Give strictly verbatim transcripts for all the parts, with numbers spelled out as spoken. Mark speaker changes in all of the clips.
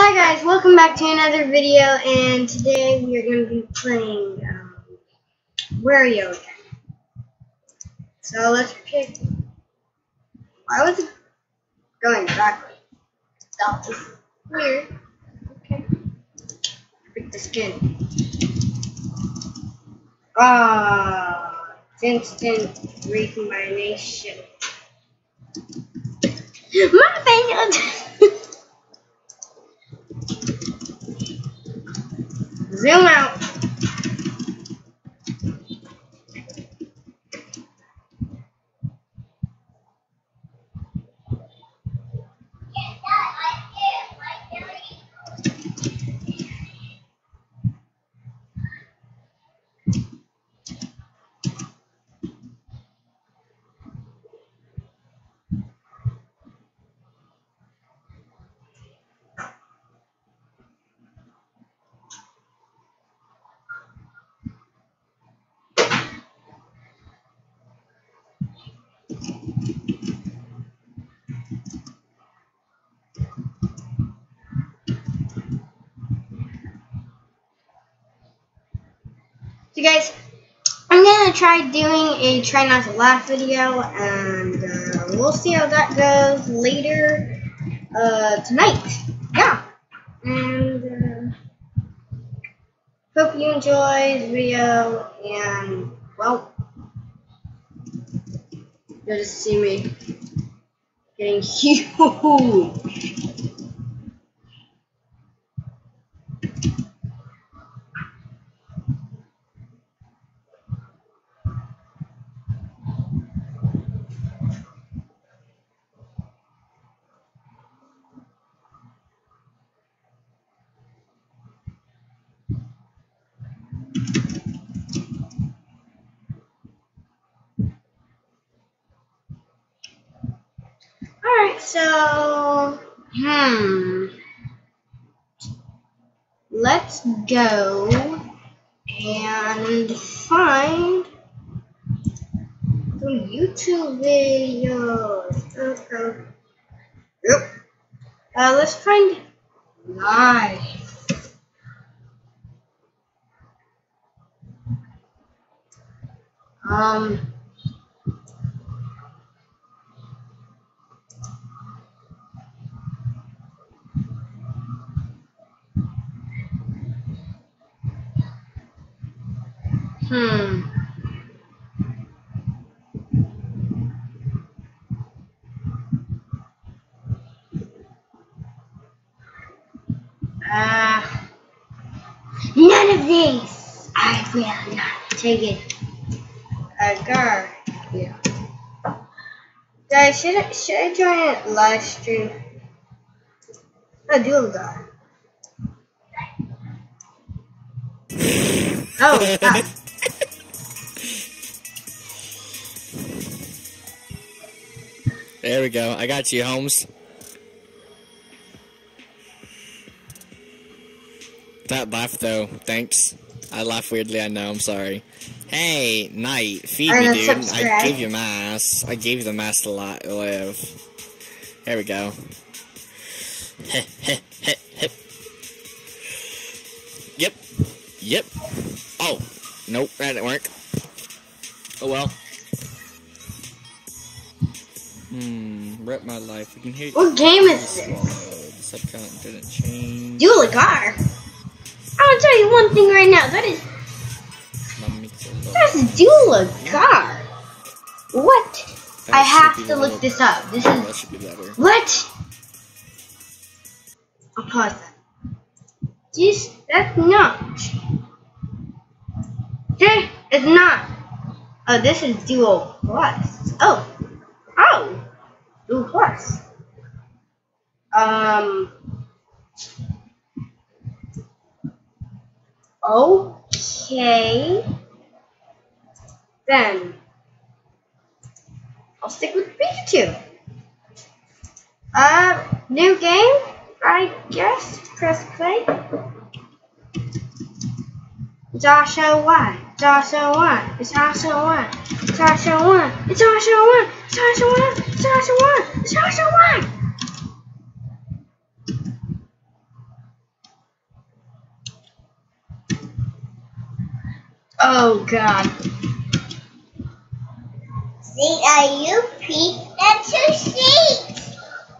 Speaker 1: Hi guys, welcome back to another video, and today we are going to be playing um, Wario again. So let's pick. Why was it going backwards? That was weird. Okay. Pick the skin. Ah, instant recombination. My face. Zoom out. So guys, I'm gonna try doing a try not to laugh video, and uh, we'll see how that goes later uh, tonight. Yeah, and uh, hope you enjoy the video. And well, you'll just see me getting huge. Alright, so, hmm, let's go and find some YouTube videos. Okay. Yep. Uh, let's find live. Um, Hmm. Uh, none of these. I will not take it. Uh, gar. Yeah. Guys, should I, should I join a live stream? I do gar. Oh, ah.
Speaker 2: There we go. I got you, Holmes. That laugh, though. Thanks. I laugh weirdly, I know. I'm sorry. Hey, Knight. Feed me, dude.
Speaker 1: Subscribe.
Speaker 2: I gave you mass. I gave you the mass to live. There we go. Heh, heh, heh, heh. Yep. Yep. Oh. Nope. That didn't work. Oh, well. Hmm. Rip my life. We can hear you.
Speaker 1: What game is this?
Speaker 2: The sub count didn't change.
Speaker 1: Dual Gar. I'm gonna tell you one thing right now. That is. That's Dual Gar. What? That I have to look this up. This is.
Speaker 2: That should be better.
Speaker 1: What? I'll pause that. This. That's not. This is not. Oh, this is Dual Plus. Oh. Oh. Dual Plus. Um. Okay. Then I'll stick with Pikachu. Uh, new game, I guess. Press play. Joshua one. Joshua one. It's Joshua one. It's Joshua one. It's Joshua one. It's Joshua one. It's Joshua one. It's Joshua one. Oh God.
Speaker 3: See, are you Pete? That's your seat.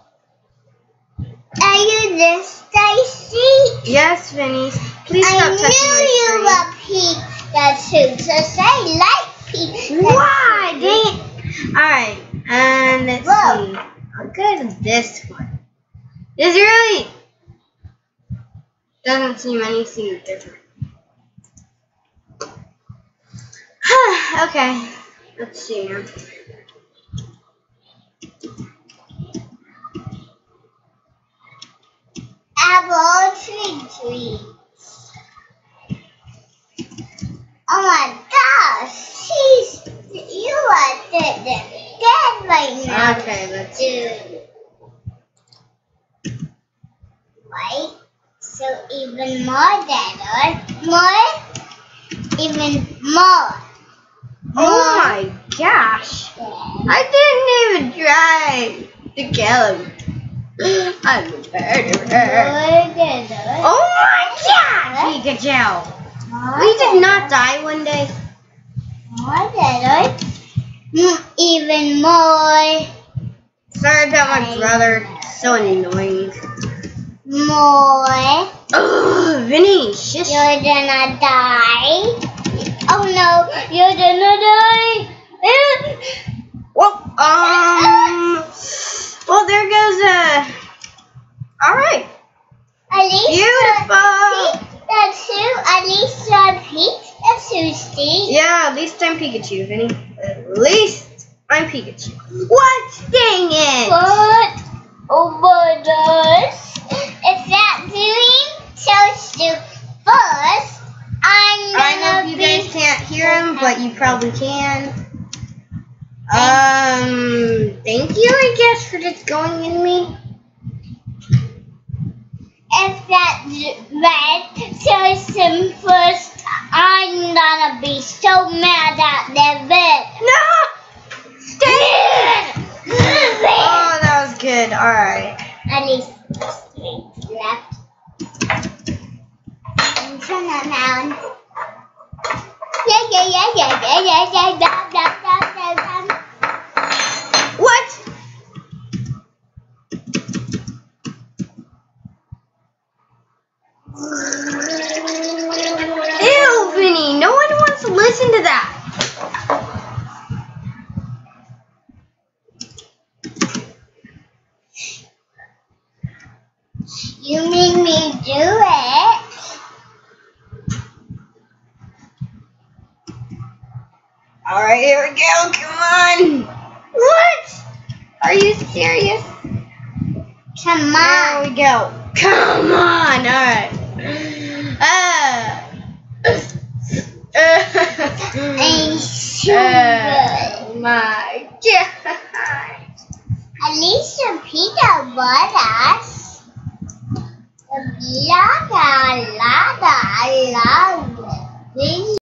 Speaker 3: Are you this guy's seat?
Speaker 1: Yes, Vinny. Please stop
Speaker 3: I
Speaker 1: touching
Speaker 3: knew
Speaker 1: my
Speaker 3: you
Speaker 1: screen.
Speaker 3: were Pete. That's who. So say like Pete.
Speaker 1: Why? Dang it. Alright, and let's
Speaker 3: Whoa.
Speaker 1: see. I'll go to this one. This really doesn't seem anything different. Okay, let's see now.
Speaker 3: Apple tree tree. Oh my gosh, she's you are dead, dead right now.
Speaker 1: Okay, let's see.
Speaker 3: Dude. Right? So even more dead, more, even more.
Speaker 1: Oh my gosh. I didn't even try to kill him. I'm a murderer. Oh my god, Pikachu! We did not die one day.
Speaker 3: More dead. Mm, even more.
Speaker 1: Sorry about my brother. So annoying.
Speaker 3: More.
Speaker 1: Ugh, Vinny, shush.
Speaker 3: You're gonna die. Oh no, you're gonna die.
Speaker 1: Well, um, well, there goes, uh, alright.
Speaker 3: At least
Speaker 1: Beautiful.
Speaker 3: Pete, that's who. At least you're Pete. That's who, Steve.
Speaker 1: Yeah, at least I'm Pikachu, Vinny. At least I'm Pikachu. What? Dang it!
Speaker 3: What? Oh my gosh. Is that doing so stupid? First, I'm gonna
Speaker 1: I hope you
Speaker 3: be.
Speaker 1: guys can't hear him, but you probably can. Um, thank you, I guess, for just going in me.
Speaker 3: If that red person first, I'm gonna be so mad at the red.
Speaker 1: No! Dang it! Oh, that was good. Alright.
Speaker 3: At least straight left. And turn around. Yeah, yeah, yeah, yeah, yeah, yeah, yeah, yeah, yeah, yeah, yeah, yeah.
Speaker 1: What? Ew, Vinny, no one wants to listen to that.
Speaker 3: You made me do it.
Speaker 1: Alright, here we go, come on. What? Are you serious?
Speaker 3: Come
Speaker 1: There
Speaker 3: on.
Speaker 1: we go. Come on, alright. Uh,
Speaker 3: I'm so
Speaker 1: oh
Speaker 3: good.
Speaker 1: my god.
Speaker 3: At least the peanut butter. The la la la la la.